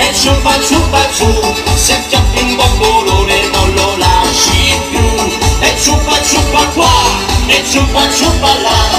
e ciupa ciupa ciù, se chiappi un bombolone non lo lasci più, e ciupa ciupa qua, e ciupa ciupa là.